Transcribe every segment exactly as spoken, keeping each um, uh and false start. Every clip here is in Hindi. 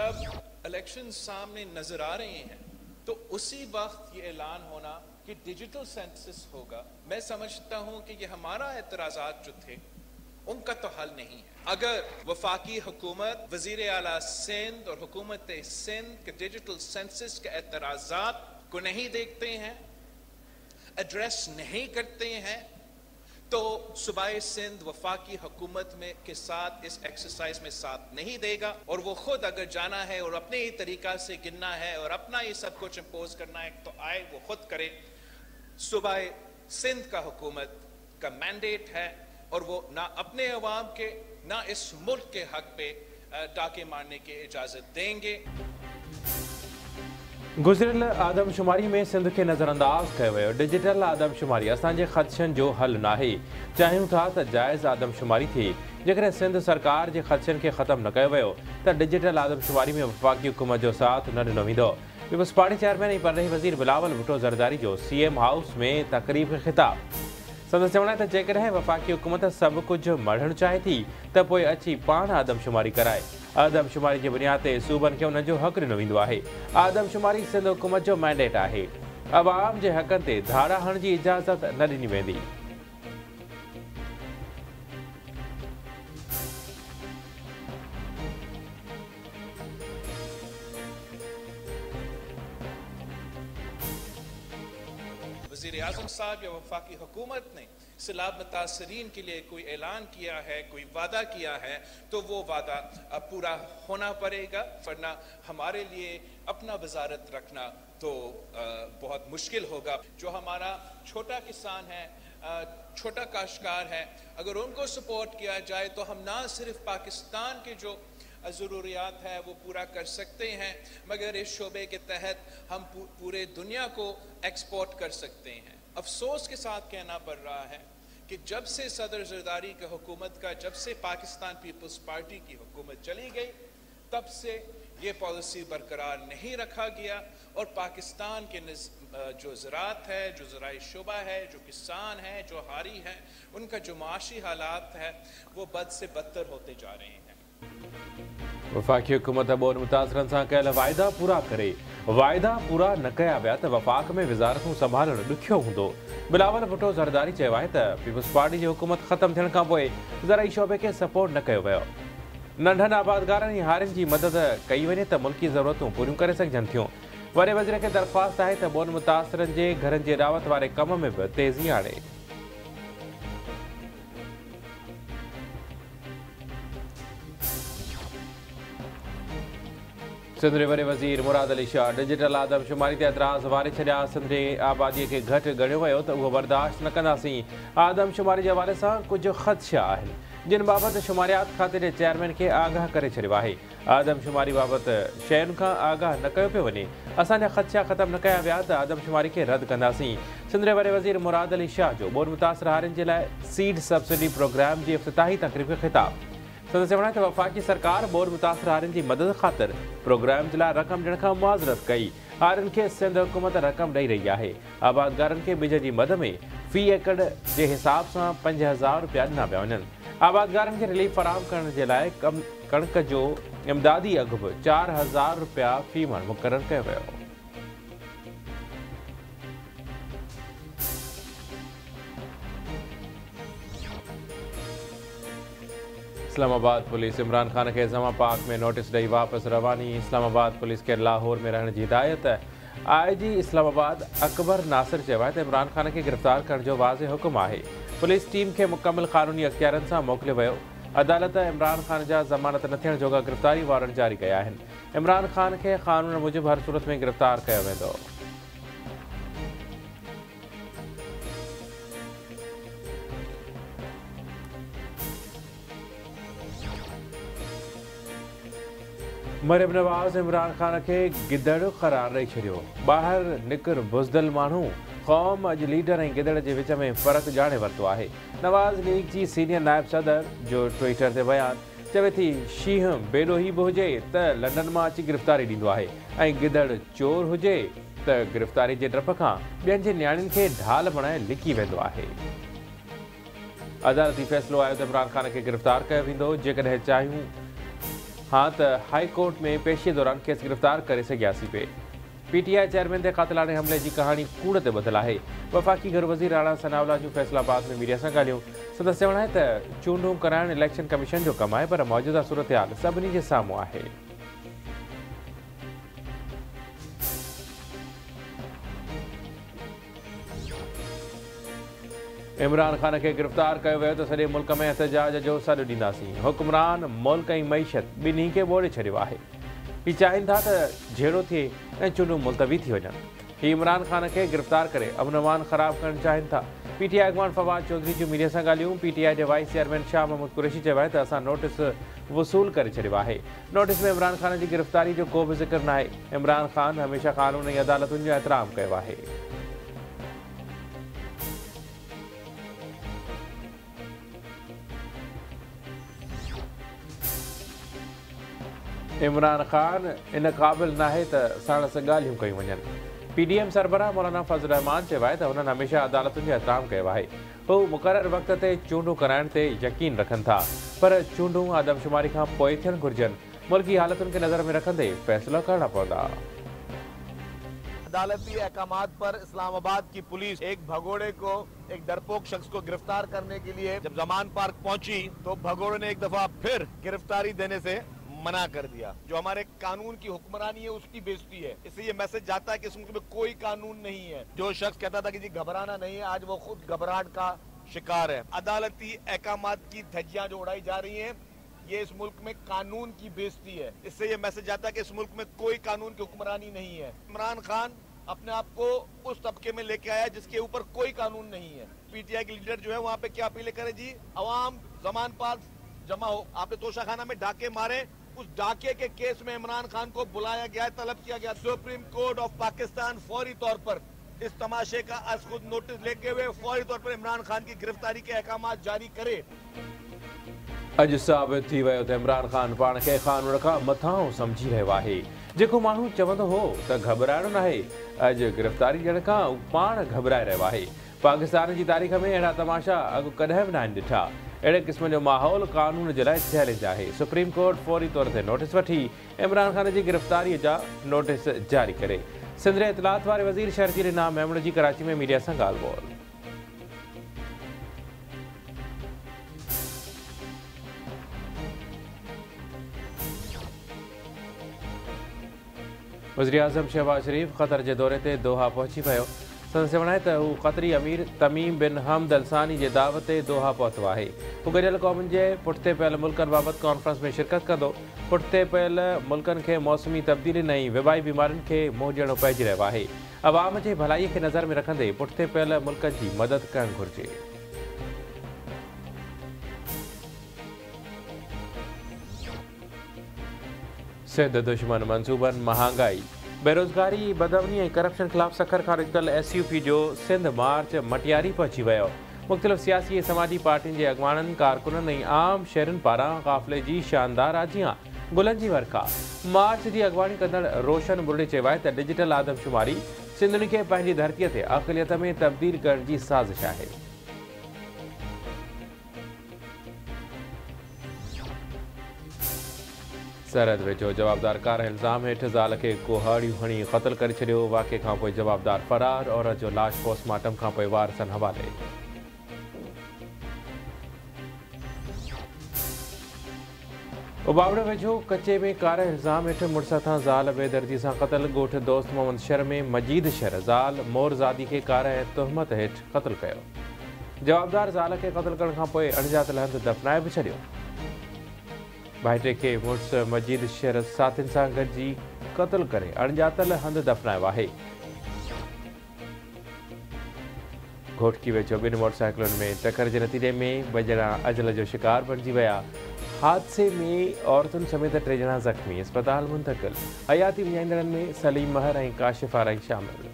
जब इलेक्शन सामने नजर आ रहे हैं तो उसी वक्त ये ऐलान होना कि डिजिटल सेंसस होगा, मैं समझता हूं कि ये हमारा एतराज़ात जो थे उनका तो हल नहीं है। अगर वफाकी हुकूमत, वजीर आला सिंध और हुकूमत सिंध के डिजिटल सेंसस के एतराज़ात को नहीं देखते हैं, एड्रेस नहीं करते हैं, तो सूबाए सिंध वफाकी हुकूमत में के साथ इस एक्सरसाइज में साथ नहीं देगा। और वो खुद अगर जाना है और अपने ही तरीका से गिनना है और अपना ही सब कुछ इम्पोज करना है तो आए वो खुद करे। सूबाए सिंध का हुकूमत का मैंडेट है और वो ना अपने अवाम के ना इस मुल्क के हक पे टाके मारने की इजाजत देंगे। गुज़िरियल आदमशुमारी में सिंध के नज़रअंदाज कयो वियो। डिजिटल आदमशुमारी असांजे ख़दशनि जो हल नाहे। चाहियूं था त जाइज़ आदमशुमारी थिए। जेकॾहिं सिंध सरकार जे ख़दशनि खे ख़त्म न कयो वियो त डिजिटल आदमशुमारी में वफ़ाक़ी हुकूमत जो साथ न ॾिनो वेंदो। पीपल्स पार्टी चेयरमैन ऐं परॾेही वज़ीर बिलावल भुट्टो ज़रदारी जो सी एम हाउस में तक़रीब खे ख़िताब। संदसि चवण आहे त जेकॾहिं वफ़ाक़ी हुकूमत सभु कुझु मढ़णु चाहे थी त पोइ अची पाण आदमशुमारी कराए। आदमशुमारी जी बुनियाद ते सूबनि खे उन जो हक़ ॾिनो वेंदो आहे। आदमशुमारी सिंध हुकूमत जो मैंडेट आहे। अवाम जे हक़नि ते धारा हणण जी इजाज़त न ॾिनी वेंदी। वज़ीर आज़म साहब या वफाकी हुकूमत ने सैलाब मुतासरीन के लिए कोई ऐलान किया है, कोई वादा किया है, तो वो वादा पूरा होना पड़ेगा, वरना हमारे लिए अपना वजारत रखना तो बहुत मुश्किल होगा। जो हमारा छोटा किसान है, छोटा काश्तकार है, अगर उनको सपोर्ट किया जाए तो हम ना सिर्फ पाकिस्तान के जो ज़रूरियात है वो पूरा कर सकते हैं, मगर इस शोबे के तहत हम पूरे दुनिया को एक्सपोर्ट कर सकते हैं। अफसोस के साथ कहना पड़ रहा है कि जब से सदर ज़रदारी की हुकूमत का, जब से पाकिस्तान पीपल्स पार्टी की हुकूमत चली गई, तब से ये पॉलिसी बरकरार नहीं रखा गया और पाकिस्तान के जो ज़राअत है, जो ज़राई शुबा है, जो किसान है, जो हारी है, उनका जो माशी हालात है वो बद से बदतर होते जा रहे हैं। वफ़ाक़ी हुकूमत बोर मुतासिरनि सां कयल वाइदा पूरा करे। वाइदा पूरा न कया विया त वफ़ाक़ में वज़ारतूं संभालणु ॾुखियो हूंदो। बिलावल भुट्टो ज़रदारी चयो आहे त पीपल्स पार्टी जी हुकूमत ख़त्म थियण खां पोइ ज़राई शोबे खे सपोर्ट न कयो वियो। नंढनि आबादगारनि ऐं हारियुनि जी मदद कई वञे त मुल्की ज़रूरतूं पूरियूं करे सघजनि थियूं। वॾे वज़ीर खे दरख़्वास्त आहे त बोर मुतासिरनि जे घरनि जे रावत वारे कम में बि तेज़ी आणे। सिंध जे वॾे वज़ीर मुराद अली शाह डिजिटल आदमशुमारी ते एतिराज़ वारे छॾिया। सिंध जे आबादीअ खे घटि ॻणियो वियो त उहो बर्दाश्त न कंदासीं। आदमशुमारी जे हवाले सां कुझु ख़दशा आहिनि जिन बाबति शुमारियात खाते जे चेयरमैन खे आगाह करे छॾियो आहे। आदमशुमारी बाबति शयुनि खां आगाह न कयो पियो वञे। असांजा ख़दशा ख़तमु न कया विया त आदमशुमारी खे रद्द कंदासीं। सिंध जे वॾे वज़ीर मुराद अली शाह जो बोर मुतासिर हारियुनि जे लाइ सीड सब्सिडी प्रोग्राम जी इफ़्तिताही तक़रीब खे ख़िताब। संदसि चवण आहे त वफ़ाक़ी सरकार बोर मुतासिर हारियुनि जी मदद ख़ातिर प्रोग्राम जे लाइ रक़म ॾियण खां मुआज़रत कई। हारियुनि खे सिंध हुकूमत रक़म ॾेई रही आहे। आबादगारनि खे ॿिज जी मद में फ़ी एकड़ जे हिसाब सां पंज हज़ार रुपया ॾिना पिया वञनि। आबादगारनि खे रिलीफ फराहम करण जे लाइ कम कणिक जो इमदादी अघु बि चारि हज़ार रुपया फ़ी मण मुक़ररु कयो वियो। इस्लामाबाद पुलिस इमरान खान के जमा पाक में नोटिस ॾेई वापस रवानी। इस्लामाबाद पुलिस के लाहौर में रहने की हिदायत। आई जी इस्लामाबाद अकबर नासिर चयो आहे त इमरान खान के गिरफ़्तार करण जो वाज़े हुकुम आहे। पुलिस टीम के मुकम्मल क़ानूनी अख्तियारनि सां मोकिलियो वियो। अदालत इमरान खान जा ज़मानत न थियण जोगा गिरफ़्तारी वारंट जारी कया आहिनि। इमरान खान के क़ानून मूजिबि हर सूरत में गिरफ़्तार कयो वेंदो। मरियम नवाज़ इमरान खान के गिदड़ करार ॾेई छॾियो। ॿाहिरि निकिर बुज़दिल माण्हू। क़ौम अॼु लीडर ऐं गिदड़ जे विच में फ़र्क़ु ॼाणे वरितो आहे। नवाज़ लीग जी सीनियर नायब सदर जो ट्विटर ते बयानु चवे थी शींहं बेॾोही बि हुजे त लंडन मां अची गिरफ़्तारी ॾींदो आहे ऐं गिदड़ चोर हुजे त गिरफ़्तारी जे डप खां ॿियनि जे नियाणियुनि खे ढाल बणाए लिकी वेंदो आहे। अदालती फ़ैसिलो आयो त इमरान खान खे गिरफ़्तार कयो वेंदो जेकॾहिं चाहियूं हाँ तो हाई कोर्ट में पेशी दौरान केस गिरफ्तार करे सघियासीं पे। पीटीआई चेयरमैन ते कातिलाने हमले जी कहानी कूड़ ते ॿधल आहे। वफ़ाक़ी घर वज़ीर राणा सनाउल्लाह जूं फैसलाबाद में मीडिया सां ॻाल्हियूं। संदसि चवणु आहे त चूंडूं कराइण इलेक्शन कमीशन जो कमु आहे, पर मौजूदा सूरत-हाल सभिनी जे साम्हूं आहे। इमरान ख़ान खे गिरफ़्तार कयो वियो त सॼे मुल्क में एहतजाज जो सॾु ॾींदासीं। हुक्मरान मुल्क ऐं मईशत ॿिन्ही खे ॿोड़े छॾियो आहे। ही चाहिनि था त जहिड़ो थिए ऐं चूंडूं मुलतवी थी वञनि। ही इमरान ख़ान खे गिरफ़्तार करे अमन अमान ख़राब करणु चाहिनि था। पीटीआई अॻवान फवाद चौधरी जूं मीडिया सां ॻाल्हियूं। पीटीआई जे वाइस चेयरमैन शाह महमूद कुरैशी चयो आहे त असां नोटिस वसूल करे छॾियो आहे। नोटिस में इमरान ख़ान जी गिरफ़्तारी जो को बि ज़िक्र न आहे। इमरान ख़ान हमेशह क़ानून ऐं अदालतुनि जो एहतराम कयो आहे। इमरान ख़ान इन क़ाबिल न आहे त साणस ॻाल्हियूं कयूं वञनि। पीडीएम सरबराह मौलाना फज़ल रहमान चयो आहे त हुननि हमेशह अदालतुनि जो एहतराम कयो आहे। हू मुक़ररु वक़्त ते चूंडूं कराइण ते यकीन रखनि था, पर चूंडूं आदमशुमारी खां पोइ थियणु घुरिजनि। मुल्की हालतुनि खे नज़र में रखंदे फ़ैसिला करणा पवंदा। अदालती अहकामात पर इस्लामाबाद की पुलिस एक भगोड़े को, एक डरपोक शख्स को गिरफ्तार करने के लिए जब जमान पार्क पहुंची तो भगोड़े ने एक दफा फिर गिरफ्तारी देने से मना कर दिया। जो हमारे कानून की हुक्मरानी है उसकी बेइज्जती है। इससे ये मैसेज जाता है कि इस मुल्क में कोई कानून नहीं है। जो शख्स कहता था कि जी घबराना नहीं है, आज वो खुद घबराहट का शिकार है। अदालती अहकामात की धज्जियां जो उड़ाई जा रही हैं, ये इस मुल्क में कानून की बेइज्जती है। इससे ये मैसेज जाता है कि इस मुल्क में कोई कानून की हुक्मरानी नहीं है। इमरान खान अपने आप को उस तबके में लेके आया जिसके ऊपर कोई कानून नहीं है। पीटीआई के लीडर जो है वहाँ पे क्या अपील करे जी, अवाम जमान पार्क जमा हो। आपने तोशाखाना में डाके मारे, उस डाके के केस में इमरान खान को बुलाया गया, तलब किया गया। सुप्रीम कोर्ट ऑफ पाकिस्तान फौरी तौर पर इस तमाशे का आज खुद नोटिस लेके हुए फौरी तौर पर इमरान खान की गिरफ्तारी के अहकामात जारी करे। अॼु साबित थी वियो त इमरान ख़ान पाण खे क़ानून खां मथां सम्झी रहियो आहे। जेको माण्हू चवंदो हो त घबराइणो न आहे, अॼु गिरफ़्तारी ॾियण खां पाण घबराए रहियो आहे। पाकिस्तान जी तारीख़ में अहिड़ा तमाशा अॻु कॾहिं बि न आहिनि ॾिठा। अहिड़े क़िस्म जो माहौल कानून जे लाइ चैलेंज आहे। सुप्रीम कोर्ट फौरी तौर ते नोटिस वठी इमरान ख़ान जी गिरफ़्तारीअ जा नोटिस जारी करे। सिंध जे इतलात वारे वज़ीर शर्जील इनाम मेमण जी कराची में मीडिया सां ॻाल्हि ॿोल। वज़ीर आज़म शहबाज शरीफ क़तर जे दौरे ते दोहा पहुची वियो। संदसि चवणु आहे त हू क़तरी अमीर तमीम बिन हमद अलसानी जे दावत ते दोहा पहुतो आहे। हू गॾियल क़ौमुनि जे पुठिते पियल मुल्कनि बाबति कॉन्फ्रेंस में शिरकत कंदो। पुठिते पियल मुल्कनि खे मौसमी तब्दीलियुनि ऐं वबाई बीमारियुनि खे मुंहुं ॾियणो पइजी रहियो आहे। अवाम जे भलाईअ खे नज़र में रखंदे पुठिते पियल मुल्कनि जी मदद करणु घुरिजे। सिंध दुश्मन मंसूबनि, महांगाई, बेरोज़गारी, बदअमनी ऐं करप्शन ख़िलाफ़ सखर खां निकितल एस यू पी जो सिंध मार्च मटियारी पहुची वियो। मुख़्तलिफ़ सियासी ऐं समाजी पार्टियुनि जे अॻवाननि, कारकुननि ऐं आम शहरनि पारां क़ाफ़िले जी शानदार आजियां गुलनि जी वर्खा। मार्च जी अॻवानी कंदड़ रोशन बुर्डे चयो आहे त डिजिटल आदमशुमारी सिंधुनि खे पंहिंजी धरतीअ ते अक़लियत में तब्दील करण जी साज़िश आहे। सरहद वेझो जवाबदार कार इल्ज़ाम हेठि ज़ाल खे कुहाड़ियूं हणी क़त्ल करे छॾियो। वाक़े खां पोइ जवाबदार फ़रार, औरत जो लाश पोस्टमार्टम खां पोइ वारसनि हवाले। उबावड़े वेझो कचे में कार इल्ज़ाम हेठि मुड़ुस सां ज़ाल बेदर्दी सां क़त्ल। ॻोठ दोस्त मोहम्मद शर में मजीद शर ज़ाल मोरज़ादी खे कार ऐं तुहमत हेठि क़त्ल कयो। जवाबदार ज़ाल खे क़त्ल करण खां पोइ अणॼातल हंधि दफ़नाए बि छॾियो। भाइटे खे मुड़ुस मजीद शर साथियुनि सां गॾिजी क़त्ल करे अणॼातल हंधि दफ़नायो आहे। घोटकी वेझो ॿिनि मोटरसाइकिलुनि में टकर जे नतीजे में ॿ ॼणा अजल जो शिकार बणिजी विया। हादसे में औरतुनि समेत टे ॼणा ज़ख़्मी, अस्पताल मुंतक़िल। हयाती विञाईंदड़नि में सलीम महर ऐं काशिफ आराई शामिल।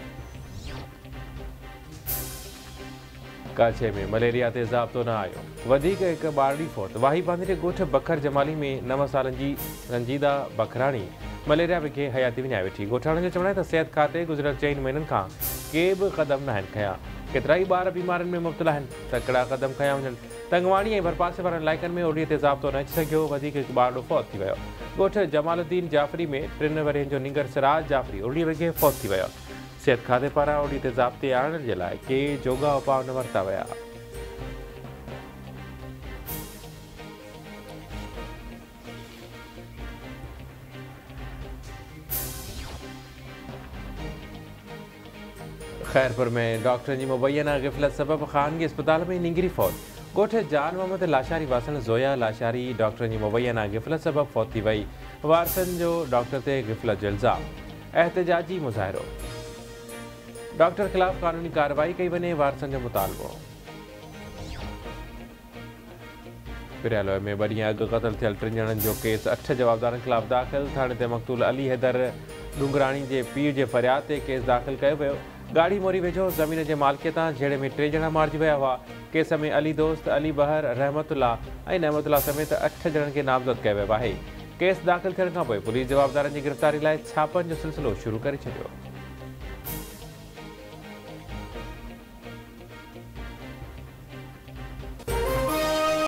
काछे में मलेरिया ते ज़ाब्तो न आयो, वधीक हिकु ॿारड़ी फौत। वाही बांदी जे ॻोठ बखर जमाली में नव सालनि जी रंजीदा बखराणी मलेरिया विघे हयाती विञाए वेठी। ॻोठाणनि जो चवणु आहे त सिहत खाते गुज़िरियल चइनि महीननि खां के बि क़दम न आहिनि खयां। केतिरा ई ॿार बीमारियुनि में मुब्तला आहिनि, तकिड़ा क़दम खयां वञनि। तंगवाणी ऐं भरपासे वारनि इलाइक़नि में ओॾीअ ते ज़ाब्तो न अची सघियो। वधीक हिकु ॿारड़ो फौत थी वियो। ॻोठ जमालुद्दीन जाफ़री में टिनि वरियनि जो निंगर सिराज जाफ़री उणिवीह वॻे फौत थी वियो। सिहत खाधे पारां ओॾीअ ते ज़ाब्ते आणण जे लाइ के जोगा उपाउ न वरिता विया। खैरपुर में डॉक्टर की मुबैना गिफ़लत सबब खानगी अस्पताल में निंगरी फौत। ॻोठ जान मोहम्मद लाशारी वासन ज़ोया लाशारी डॉक्टर की मुबैना गिफ़लत सबब फौत थी वई। वारसन जो डॉक्टर ते गिफ़लत जो इल्ज़ाम। एहतजाजी मुज़ाहिरो। डॉक्टर खिलाफ कानूनी कार्रवाई कई वञे, वारसन जो मुतालबो। पिरियालो में ॿ ॾींहं अॻु क़तल थियल टिनि ॼणनि जो केस अठ जवाबदारनि ख़िलाफ़ दाख़िल। थाणे ते मक़तूल अली हैदर डुंगराणी जे पीउ जे फ़रियाद ते केस दाख़िल कयो वियो। गाड़ी मोरी वेझो ज़मीन जे मालिकियतां झेड़े में टे ॼणा मारिजी विया हुआ। केस में अली दोस्त, अली बहर, रहमतुल्ला ऐं नहमतुल्ला समेत अठ ॼणनि खे नामज़द कयो वियो आहे। केस दाख़िल थियण खां पोइ पुलिस जवाबदारनि जी गिरफ़्तारी लाइ छापनि जो सिलसिलो शुरू करे छॾियो।